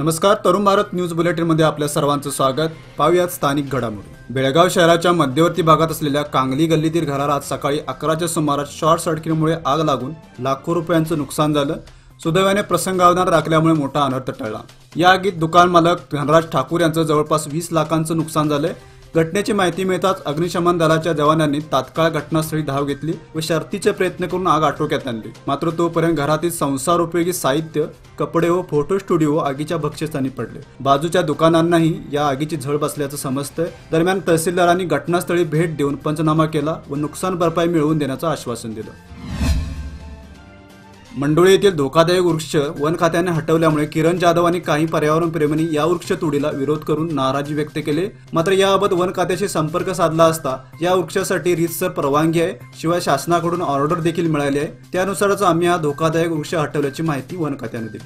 नमस्कार, तरुण भारत न्यूज बुलेटिनमध्ये आपल्या सर्वांचं स्वागत। पाहूयात स्थानिक घडामोडी। बेळगाव शहराच्या मध्यवर्ती भागात असलेल्या कांगली गल्लीतील घराला आज सकाळी 11च्या सुमारास शॉर्ट सर्किटमुळे आग लागून लाखो रुपयांचं नुकसान झालं। सुदैवाने प्रसंगावधान राखल्यामुळे मोठा अनर्थ टळला। या आगीत दुकान मालक धनराज ठाकूर यांचं जवळपास 20 लाखांचं नुकसान झालंय। घटनेची माहिती मिळताच अग्निशमन दलाच्या जवानांनी तात्काळ घटनास्थळी धाव घेतली व शर्थीचे प्रयत्न करून आग आटोक्यात आणली। मात्र तोपर्यंत घरातील संसार उपयोगी साहित्य, कपडे व फोटो स्टुडिओ आगीच्या भक्ष्यस्थानी पडले। बाजूच्या दुकानांनाही या आगीची झळ बसल्याचं समजतंय। दरम्यान तहसीलदारांनी घटनास्थळी भेट देऊन पंचनामा केला व नुकसान भरपाई मिळवून देण्याचं आश्वासन दिलं। मंडोळी येथील धोकादायक वृक्ष वन खात्याने हटवल्यामुळे किरण जाधव आणि काही पर्यावरण प्रेमींनी या वृक्ष तोडीला विरोध करून नाराजी व्यक्त केली। मात्र याबाबत वन खात्याशी संपर्क साधला असता या वृक्षासाठी रीतसर परवानगी आहे, शिवाय शासनाकडून ऑर्डर देखील मिळाली आहे। त्यानुसारच आम्ही हा धोकादायक वृक्ष हटवल्याची माहिती वन खात्याने दिली।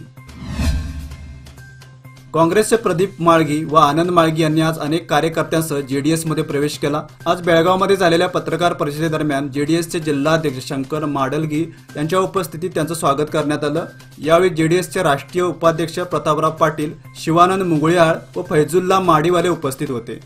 काँग्रेसचे प्रदीप माळगी व आनंद माळगी यांनी आज अनेक कार्यकर्त्यांसह जेडीएस मध्ये प्रवेश केला। आज बेळगावमध्ये झालेल्या पत्रकार परिषदेदरम्यान जेडीएसचे जिल्हाध्यक्ष शंकर माडलगी यांच्या उपस्थितीत त्यांचं स्वागत करण्यात आलं। यावेळी जेडीएसचे राष्ट्रीय उपाध्यक्ष प्रतापराव पाटील, शिवानंद मुगळीयाळ व फैजुल्ला माडीवाले उपस्थित होते।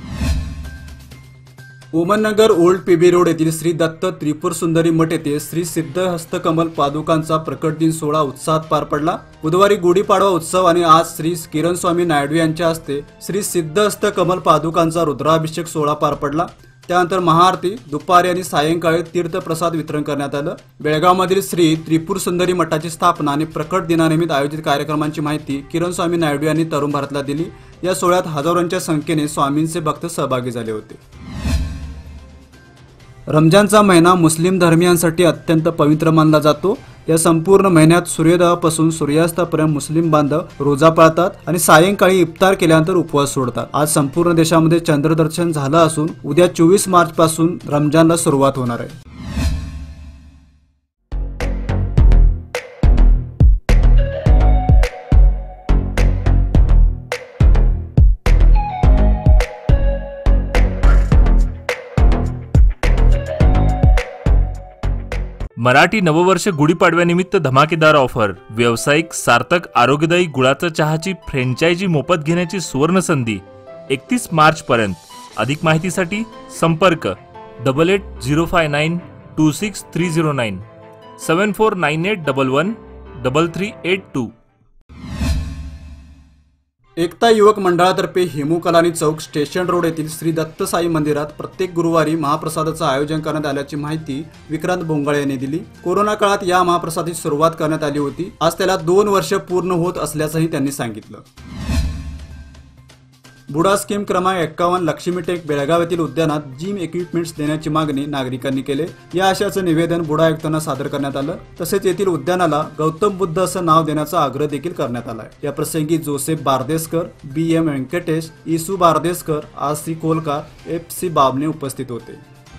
उमननगर ओल्ड पीबी रोड येथील श्री दत्त त्रिपुर सुंदरी मठ येथे श्री सिद्ध हस्तकमल पादुकांचा प्रकट दिन सोहळा उत्साहात पार पडला। बुधवारी गुढीपाडवा उत्सव आणि आज श्री किरण स्वामी नायडू यांच्या हस्ते श्री सिद्ध हस्तकमल पादुकांचा रुद्राभिषेक सोहळा पार पडला। त्यानंतर महाआरती, दुपारी आणि सायंकाळी तीर्थप्रसाद वितरण करण्यात आलं। बेळगावमधील श्री त्रिपुर सुंदरी मठाची स्थापना आणि प्रकट दिनानिमित्त आयोजित कार्यक्रमांची माहिती किरण स्वामी नायडू यांनी तरुण भारतला दिली। या सोहळ्यात हजारोंच्या संख्येने स्वामींचे भक्त सहभागी झाले होते। रमजानचा महिना मुस्लिम धर्मियांसाठी अत्यंत पवित्र मानला जातो। या संपूर्ण महिन्यात सूर्योदयापासून सूर्यास्तापर्यंत मुस्लिम बांधव रोजा पाळतात आणि सायंकाळी इफ्तार केल्यानंतर उपवास सोडतात। आज संपूर्ण देशामध्ये चंद्रदर्शन झालं असून उद्या 24 मार्च पासून रमजानला सुरुवात होणार आहे। मराठी नववर्ष गुढीपाडव्यानिमित्त धमाकेदार ऑफर। व्यावसायिक सार्थक आरोग्यदायी गुळाचा चहाची फ्रँचायझी मोफत घेण्याची सुवर्ण संधी 31 मार्च पर्यंत। अधिक माहितीसाठी संपर्क 8805926309 7498113382। एकता युवक मंडळातर्फे हेमू कलानी चौक स्टेशन रोड येथील श्री दत्त साई मंदिरात प्रत्येक गुरुवारी महाप्रसादाचं आयोजन करण्यात आल्याची माहिती विक्रांत बोंगाळे यांनी दिली। कोरोना काळात या महाप्रसादाची सुरुवात करण्यात आली होती। आज त्याला 2 वर्ष पूर्ण होत असल्याचंही त्यांनी सांगितलं। बुडा स्कीम क्रमांक 51 लक्ष्मी टेक बेळगाव येथील उद्यानात जिम इक्विपमेंट्स देण्याची मागणी नागरिकांनी केली। या आशयाचं निवेदन बुडा आयुक्तांना सादर करण्यात आलं। तसेच येथील उद्यानाला गौतम बुद्ध असं नाव देण्याचा आग्रह देखील करण्यात आलाय। या प्रसंगी Joseph Bardeskar, BM Vyankatesh, Isu Bardeskar, RC Kolkar, FC Babne उपस्थित होते।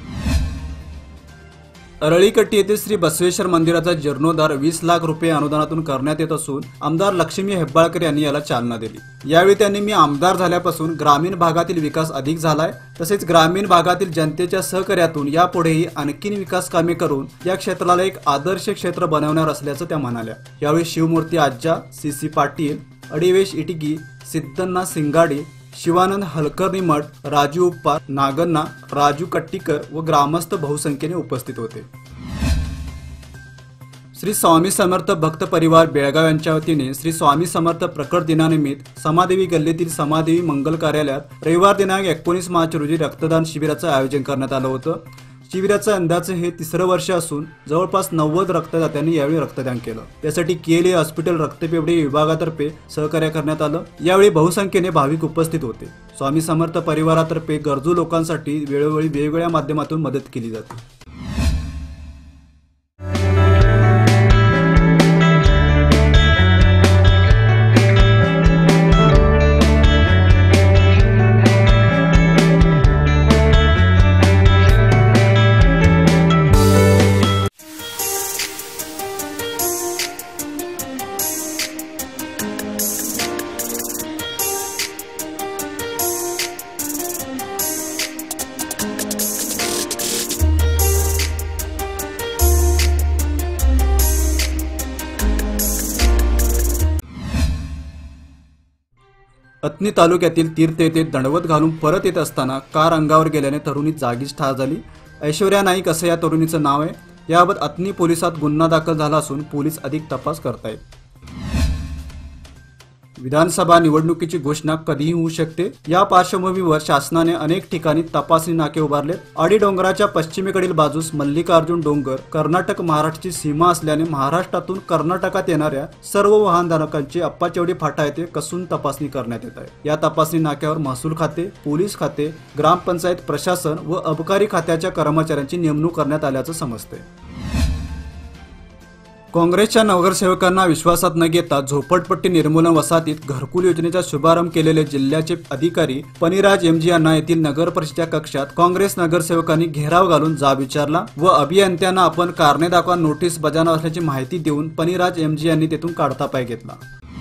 अरळीकट्टी येथील श्री बसवेश्वर मंदिराचा जीर्णोद्धार 20 लाख रुपये अनुदानातून करण्यात येत असून आमदार लक्ष्मी हेब्बाळकर यांनी याला चालना दिली। यावेळी त्यांनी मी आमदार झाल्यापासून ग्रामीण भागातील विकास अधिक झालाय, तसेच ग्रामीण भागातील जनतेच्या सहकार्यातून यापुढेही आणखी विकास कामे करून या क्षेत्राला एक आदर्श क्षेत्र बनवणार असल्याचं त्या म्हणाल्या। यावेळी शिवमूर्ती आज्जा, CC पाटील, अडिवेश इटगी, सिद्धन्ना सिंगाडी, शिवानंद हलकर्णी मठ, राजू उप्पार, नागन्ना, राजू कट्टीकर व ग्रामस्थ बहुसंख्येने उपस्थित होते। श्री स्वामी समर्थ भक्त परिवार बेळगाव यांच्या वतीने श्री स्वामी समर्थ प्रकट दिनानिमित्त समादेवी गल्लीतील समादेवी मंगल कार्यालयात रविवार दिनांक 19 मार्च रोजी रक्तदान शिबिराचं आयोजन करण्यात आलं होतं। शिबिराचं अंदाजे हे 3रं वर्ष असून जवळपास 90 रक्तदात्यांनी यावेळी रक्तदान केलं। त्यासाठी KLA हॉस्पिटल रक्तपेढी विभागातर्फे सहकार्य करण्यात आलं। यावेळी बहुसंख्येने भाविक उपस्थित होते। स्वामी समर्थ परिवारातर्फे गरजू लोकांसाठी वेळोवेळी वेगवेगळ्या माध्यमातून मदत केली जाते। अतनी तालुक्यातील तीर्थ येथे दंडवत घालून परत येत असताना कार अंगावर गेल्याने तरुणी जागीच ठार झाली. ऐश्वर्या नाईक असं या तरुणीचं नाव आहे. याबाबत अतनी पोलिसात गुन्हा दाखल झाला असून पोलीस अधिक तपास करतायत. विधानसभा निवडणुकीची घोषणा कधीही होऊ शकते. या पार्श्वभूमीवर शासनाने अनेक ठिकाणी तपासणी नाके उभारलेत. आडी डोंगराच्या पश्चिमेकडील बाजूस मल्लिकार्जुन डोंगर कर्नाटक महाराष्ट्राची सीमा असल्याने महाराष्ट्रातून कर्नाटकात येणाऱ्या सर्व वाहनधारकांची अप्पाचेवडी फाटा येथे कसून तपासणी करण्यात येत आहे. या तपासणी नाक्यावर महसूल खाते, पोलीस खाते, ग्रामपंचायत प्रशासन व अबकारी खात्याच्या कर्मचाऱ्यांची नेमणूक करण्यात आल्याचं समजते. काँग्रेसच्या नगरसेवकांना विश्वासात न घेता झोपडपट्टी निर्मूलन वसाहतीत घरकुल योजनेचा शुभारंभ केलेले जिल्ह्याचे अधिकारी पनिराज एमजी यांना येथील नगर परिषदेच्या कक्षात काँग्रेस नगरसेवकांनी घेराव घालून जाब विचारला व अभियंत्यांना आपण कारणे दाखवा नोटीस बजावणार असल्याची माहिती देऊन पनिराज एमजी यांनी तेथून काढता पाय घेतला.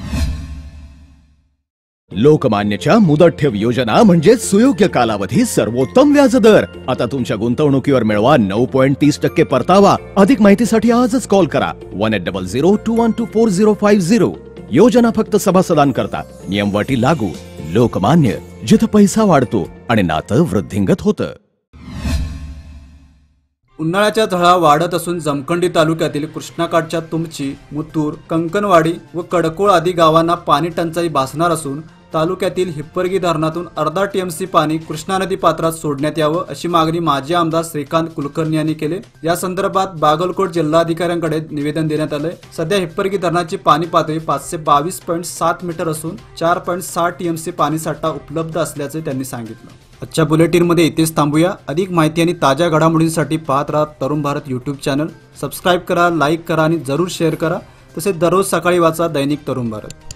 लोकमान्यच्या मुदत ठेव योजना म्हणजे सुयोग्य कालावधी सर्वोत्तम व्याजदर. आता तुमच्या गुंतवणुकीवर मिळवा 9.30% परतावा. अधिक माहितीसाठी आजच कॉल करा 1800212450. योजना फक्त सभासदांकरता. नियमवाटी लागू. लोकमान्य, जिथं पैसा वाढतो आणि नातं वृद्धिंगत होतं. उन्हाळ्याच्या झळा वाढत असून जमखंडी तालुक्यातील कृष्णाकाठच्या तुमची, मुतूर, कंकणवाडी व कडकोळ आदी गावांना पाणी टंचाई भासणार असून तालुक्यातील हिप्परगी धरणातून अर्धा टीएमसी पाणी कृष्णा नदी पात्रात सोडण्यात यावं अशी मागणी माजी आमदार श्रीकांत कुलकर्णी यांनी केली. या संदर्भात बागलकोट जिल्हाधिकाऱ्यांकडे निवेदन देण्यात आले. सध्या हिप्परगी धरणाची पाणी पातळी 522.7 मीटर असून 4.6 टीएमसी पाणीसाठा उपलब्ध असल्याचे त्यांनी सांगितलं. आजच्या बुलेटिनमध्ये इथेच थांबूया. अधिक माहिती आणि ताज्या घडामोडींसाठी पाहत राहा Tarun Bharat YouTube channel. Subscribe करा, लाईक करा आणि जरूर शेअर करा. तसेच दररोज सकाळी वाचा दैनिक तरुण भारत.